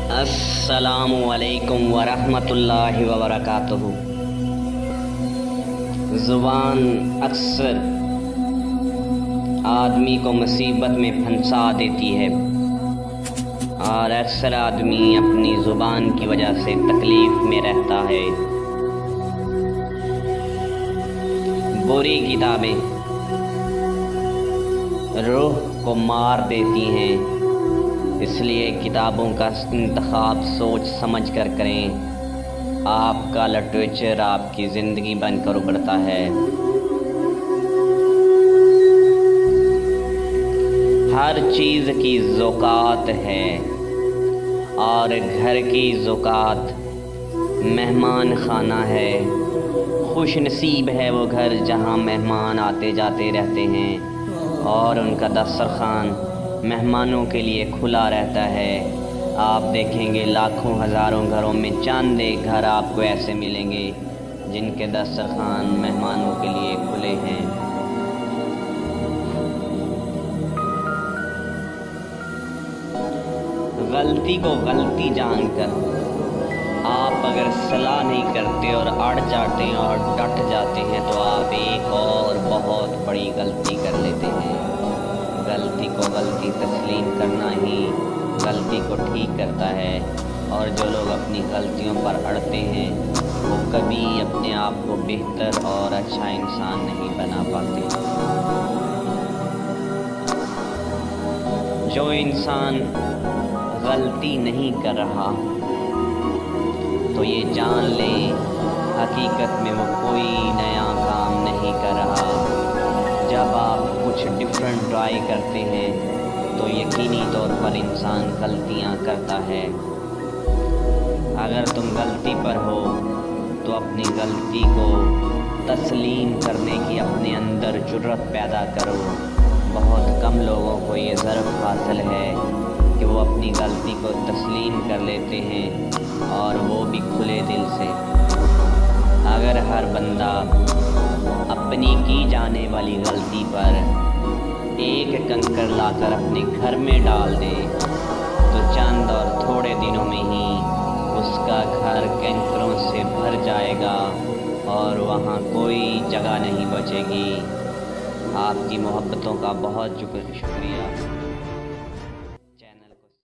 अस्सलामु अलैकुम वरहमतुल्लाहि वबरकातुहू। ज़ुबान अक्सर आदमी को मुसीबत में फंसा देती है और अक्सर आदमी अपनी ज़ुबान की वजह से तकलीफ़ में रहता है। बुरी किताबें रूह को मार देती हैं, इसलिए किताबों का इंतखाब सोच समझ कर करें। आपका लिटरेचर आपकी ज़िंदगी बनकर उभरता है। हर चीज़ की ज़ौक़ात है और घर की ज़ौक़ात मेहमान खाना है। खुश नसीब है वो घर जहाँ मेहमान आते जाते रहते हैं और उनका दस्तरखान मेहमानों के लिए खुला रहता है। आप देखेंगे लाखों हज़ारों घरों में चंद एक घर आपको ऐसे मिलेंगे जिनके दस्तरखान मेहमानों के लिए खुले हैं। गलती को गलती जानकर आप अगर सलाह नहीं करते और अड़ जाते हैं और डट जाते हैं तो आप एक और बहुत बड़ी गलती कर लेते हैं। गलती को गलती तस्लीम करना ही गलती को ठीक करता है, और जो लोग अपनी गलतियों पर अड़ते हैं वो कभी अपने आप को बेहतर और अच्छा इंसान नहीं बना पाते। जो इंसान गलती नहीं कर रहा तो ये जान ले हकीकत में वो कोई नया काम नहीं कर रहा। जब आप कुछ डिफरेंट ट्राई करते हैं तो यकीनी तौर पर इंसान गलतियां करता है। अगर तुम गलती पर हो तो अपनी गलती को तस्लीम करने की अपने अंदर जुर्रत पैदा करो। बहुत कम लोगों को ये ज़र्फ़ हासिल है कि वो अपनी गलती को तस्लीम कर लेते हैं, और वो भी खुले दिल से। अगर हर बंदा अपनी की जाने वाली गलती पर एक कंकड़ लाकर अपने घर में डाल दे तो चंद और थोड़े दिनों में ही उसका घर कंकड़ों से भर जाएगा और वहाँ कोई जगह नहीं बचेगी। आपकी मोहब्बतों का बहुत शुक्रिया।